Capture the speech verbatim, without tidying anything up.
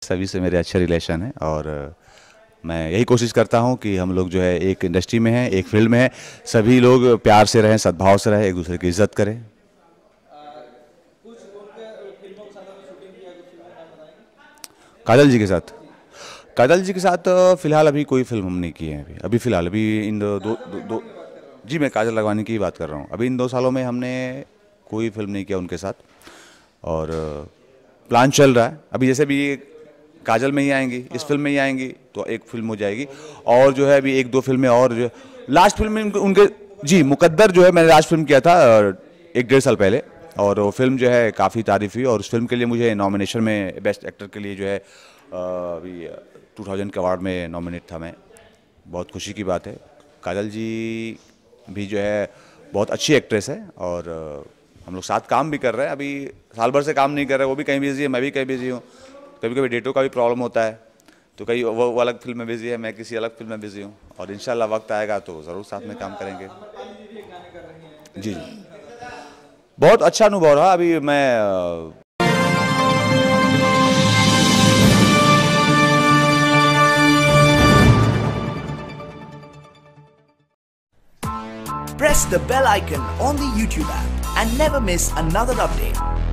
सभी से मेरे अच्छे रिलेशन हैं और मैं यही कोशिश करता हूं कि हम लोग जो है एक इंडस्ट्री में हैं, एक फील्ड में हैं, सभी लोग प्यार से रहें, सद्भाव से रहें, एक दूसरे की इज्जत करें। काजल जी के साथ काजल जी के साथ अ, फिलहाल अभी कोई फिल्म हम नहीं की है। अभी अभी फिलहाल अभी इन दो दो, दो, दो जी मैं काजल राघवानी की ही बात कर रहा हूँ। अभी इन दो सालों में हमने कोई फिल्म नहीं किया उनके साथ और अ, प्लान चल रहा है। अभी जैसे भी ये काजल में ही आएंगी, इस फिल्म में ही आएंगी तो एक फिल्म हो जाएगी और जो है अभी एक दो फिल्में और जो लास्ट फिल्म में उनके, उनके जी मुकद्दर जो है मैंने लास्ट फिल्म किया था अ, एक डेढ़ साल पहले और वो फिल्म जो है काफ़ी तारीफ हुई और उस फिल्म के लिए मुझे नॉमिनेशन में बेस्ट एक्टर के लिए जो है अ, अभी टू थाउजेंड के अवार्ड में नॉमिनेट था मैं। बहुत खुशी की बात है। काजल जी भी जो है बहुत अच्छी एक्ट्रेस है और अ, हम लोग साथ काम भी कर रहे हैं। अभी साल भर से काम नहीं कर रहे, वो भी कहीं बिजी है, मैं भी कहीं बिजी हूँ। कभी कभी डेटों का भी प्रॉब्लम होता है तो कहीं वो, वो अलग फिल्म में बिजी है, मैं किसी अलग फिल्म में बिजी हूँ और इंशाल्लाह वक्त आएगा तो ज़रूर साथ में काम करेंगे। जी जी बहुत अच्छा अनुभव रहा। अभी मैं अ, Press the bell icon on the YouTube app and never miss another update.